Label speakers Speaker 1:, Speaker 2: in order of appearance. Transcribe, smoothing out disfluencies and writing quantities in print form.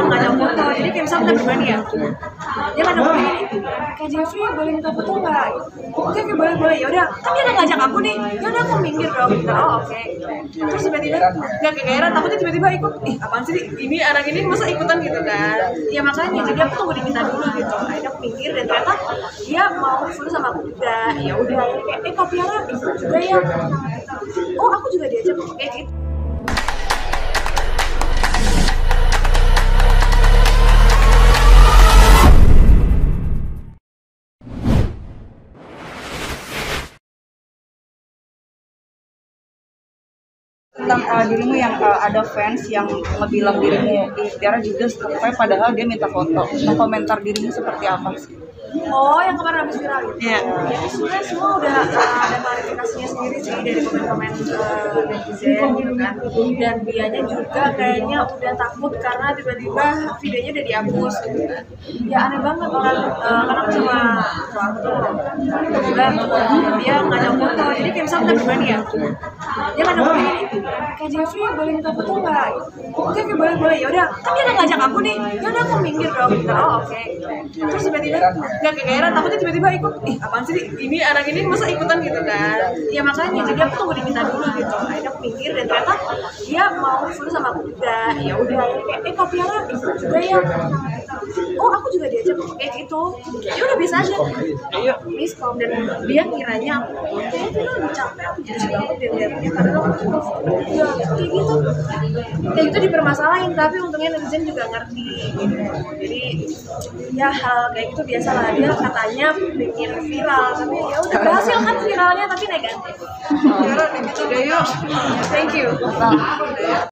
Speaker 1: ngajak foto. Jadi kayak misalnya kita berbagi ya, dia ngajak foto gini, kayak Jeffrey boleh minta foto nggak? Oke boleh ya udah, kan dia udah ngajak aku nih, ya udah aku minggir dong. Oh oke. Terus tiba-tiba nggak kegeeran, takutnya tiba-tiba ikut, apaan sih ini anak ini masa ikutan gitu kan? Ya makanya jadi aku tunggu diminta dulu gitu. Akhirnya aku minggir dan ternyata dia mau full sama aku juga. Ya udah, kayak Kapiara ikut juga ya. Oh aku juga diajak kayak gitu.
Speaker 2: Tentang dirimu yang ada fans yang ngebilang dirimu Tiara Judas padahal dia minta foto. Komentar dirimu seperti apa sih?
Speaker 1: Oh, yang kemarin habis viral itu?
Speaker 2: Iya.
Speaker 1: Ya, sebenarnya semua udah ada klarifikasinya sendiri sih dari komen-komen netizen gitu kan. Dan dianya juga kayaknya udah takut karena tiba-tiba videonya udah dihapus gitu kan. Ya aneh banget orang, karena aku sama aku tuh tiba-tiba dia ngajak foto. Jadi kayak misalnya kita berbagi ya, dia ngajak foto gini, kayak Jeffrey boleh minta foto nggak? Oke boleh ya udah, kan dia udah ngajak aku nih, ya udah aku minggir dong. Oh oke. Terus tiba-tiba nggak kegeeran, takutnya tiba-tiba ikut, apaan sih ini anak ini masa ikutan gitu kan? Ya makanya jadi aku tunggu diminta dulu gitu. Akhirnya aku minggir dan ternyata dia mau full sama aku juga. Ya udah, kayak Kapiara ikut juga ya. Oh aku juga diajak kayak gitu. Ya udah biasa aja. Ayo miskom dan dia kiranya kayaknya dia lebih capek, aku jadi banget dia lihatnya karena aku ya kayak gitu. Kayak gitu dipermasalahin, tapi untungnya netizen juga ngerti gitu. Jadi ya hal kayak gitu biasa lah, dia katanya bikin viral tapi ya udah berhasil kan viralnya tapi negatif.
Speaker 2: Tiara, gitu deh yuk.
Speaker 1: Thank you.